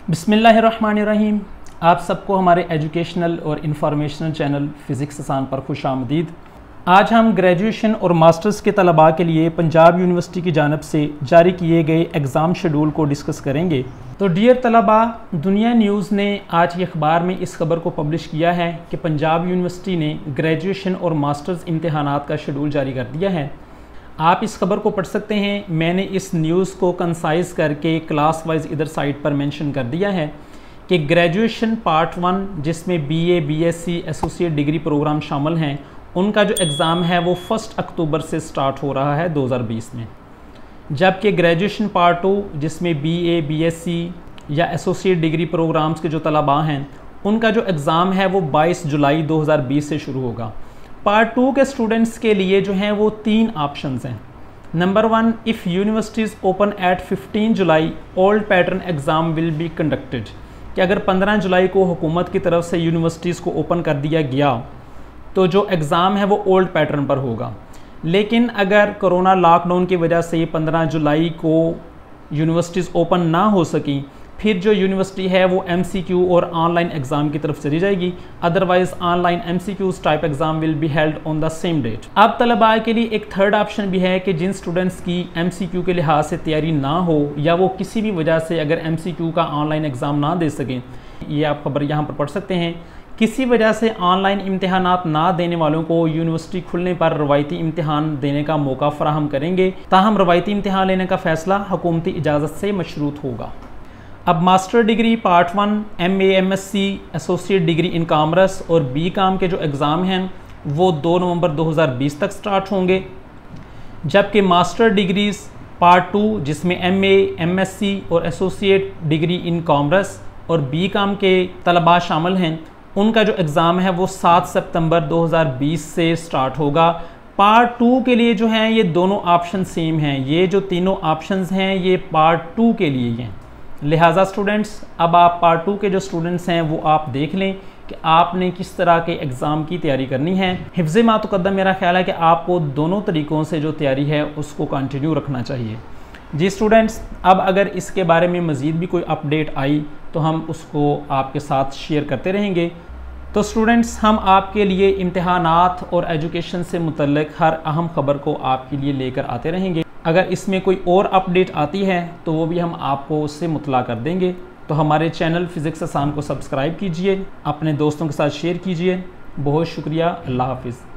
बिस्मिल्लाहिर्रहमानिर्रहीम। आप सबको हमारे एजुकेशनल और इंफॉर्मेशनल चैनल फ़िज़िक्स आसान पर खुश आमदीद। आज हम ग्रेजुएशन और मास्टर्स के तलबा के लिए पंजाब यूनिवर्सिटी की जानिब से जारी किए गए एग्ज़ाम शेड्यूल को डिस्कस करेंगे। तो डियर तलबा, दुनिया न्यूज़ ने आज के अखबार में इस खबर को पब्लिश किया है कि पंजाब यूनिवर्सिटी ने ग्रेजुएशन और मास्टर्स इम्तहानात का शेड्यूल जारी कर दिया है। आप इस खबर को पढ़ सकते हैं। मैंने इस न्यूज़ को कंसाइज़ करके क्लास वाइज इधर साइट पर मेंशन कर दिया है कि ग्रेजुएशन पार्ट 1 जिसमें BA, BSc, associate degree programme शामिल हैं, उनका जो एग्ज़ाम है वो 1 अक्टूबर से स्टार्ट हो रहा है 2020 में। जबकि ग्रेजुएशन पार्ट 2 जिसमें बीए, बीएससी या एसोसिएट डिग्री प्रोग्राम्स के जो तलबा हैं, उनका जो एग्ज़ाम है वो 22 जुलाई 2020 से शुरू होगा। पार्ट 2 के स्टूडेंट्स के लिए जो हैं वो 3 ऑप्शंस हैं। Number 1, if universities open at 15 July old pattern exam will be conducted, कि अगर 15 जुलाई को हुकूमत की तरफ से यूनिवर्सिटीज़ को ओपन कर दिया गया तो जो एग्ज़ाम है वो ओल्ड पैटर्न पर होगा। लेकिन अगर कोरोना लॉकडाउन की वजह से 15 जुलाई को यूनिवर्सिटीज़ ओपन ना हो सकी, फिर जो यूनिवर्सिटी है वो MCQ और ऑनलाइन एग्ज़ाम की तरफ चली जाएगी। Otherwise online MCQs type exam will be held on the same date. अब तलबा के लिए एक थर्ड ऑप्शन भी है कि जिन स्टूडेंट्स की MCQ के लिहाज से तैयारी ना हो या वो किसी भी वजह से अगर MCQ का ऑनलाइन एग्ज़ाम ना दे सकें, ये आप खबर यहाँ पर पढ़ सकते हैं। किसी वजह से ऑनलाइन इम्तहानात ना देने वालों को यूनिवर्सिटी खुलने पर रवायती इम्तहान देने का मौका फराहम करेंगे, ताहम रवायती इम्तहान लेने का फ़ैसला हुकूमती इजाज़त से मशरूत होगा। अब master degree part 1, MA, MSc, associate degree in commerce और BCom के जो एग्ज़ाम हैं वो 2 नवंबर 2020 तक स्टार्ट होंगे। जबकि मास्टर डिग्रीज़ पार्ट 2 जिसमें MA, MSc और एसोसिएट डिग्री इन कॉमर्स और BCom के तलबा शामिल हैं, उनका जो एग्ज़ाम है वो 7 सितंबर 2020 से स्टार्ट होगा। पार्ट 2 के लिए जो हैं ये दोनों ऑप्शन सेम हैं। ये जो तीनों ऑप्शंस हैं ये पार्ट 2 के लिए हैं। लिहाजा स्टूडेंट्स, अब आप पार्ट 2 के जो स्टूडेंट्स हैं वो आप देख लें कि आपने किस तरह के एग्ज़ाम की तैयारी करनी है। हिफ्ज़ मा तुक़द्दम, मेरा ख्याल है कि आपको दोनों तरीक़ों से जो तैयारी है उसको कंटिन्यू रखना चाहिए। जी स्टूडेंट्स, अब अगर इसके बारे में मज़ीद भी कोई अपडेट आई तो हम उसको आपके साथ शेयर करते रहेंगे। तो स्टूडेंट्स, हम आपके लिए इम्तहानात और एजुकेशन से मुतल्लिक़ हर अहम ख़बर को आपके लिए लेकर आते रहेंगे। अगर इसमें कोई और अपडेट आती है तो वो भी हम आपको उससे मुतला कर देंगे। तो हमारे चैनल फ़िज़िक्स आसान को सब्सक्राइब कीजिए, अपने दोस्तों के साथ शेयर कीजिए। बहुत शुक्रिया। अल्लाह हाफ़िज़।